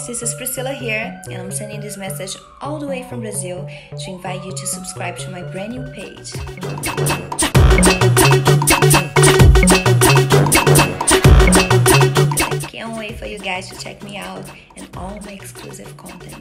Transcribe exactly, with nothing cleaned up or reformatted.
guys, this is Priscilla here, and I'm sending this message all the way from Brazil to invite you to subscribe to my brand new page. I can't wait for you guys to check me out and all my exclusive content.